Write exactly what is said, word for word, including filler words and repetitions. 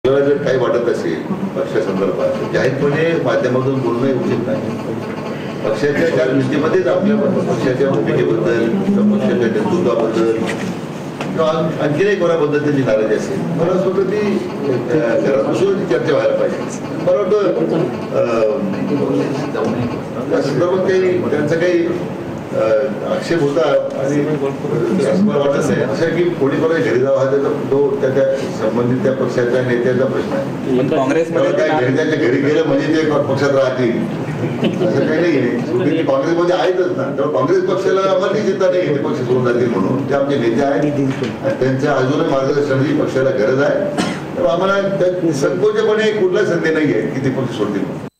आपल्याला जर काही वाटत असेल पक्षासंदर्भात जाहीरपणे माध्यमातून बोलणं उचित नाही. पक्षाच्या ज्या नीतीमध्येच आपल्या पक्षाच्या भूमिकेबद्दल पक्षाच्या नेतृत्वाबद्दल किंवा आणखीनही कोणाबद्दल त्यांची नाराजी असेल मला असं वाटतं ती घरात बसून चर्चा व्हायला पाहिजे. मला वाटतं त्या संदर्भात काही त्यांचा काही आक्षेप होता आणि मला वाटत नाही असं की कोणी कोणी घरी जावं हा त्याचा तो त्या संबंधित त्या पक्षाच्या नेत्याचा प्रश्न आहे. काँग्रेसमध्ये काय घरी त्याच्या घरी गेलं म्हणजे ते पक्षात राहतील असं काही नाही आहे. काँग्रेसमध्ये आहेतच ना, तेव्हा काँग्रेस पक्षाला आम्हाला चिंता नाही ते पक्ष सोडून जातील म्हणून ते आमचे नेते आहेत आणि त्यांच्या अजूनही मार्गदर्शनाची पक्षाला गरज आहे. तेव्हा आम्हाला संकोचपणे कुठला संधी नाही आहे की ते पक्ष सोडतील.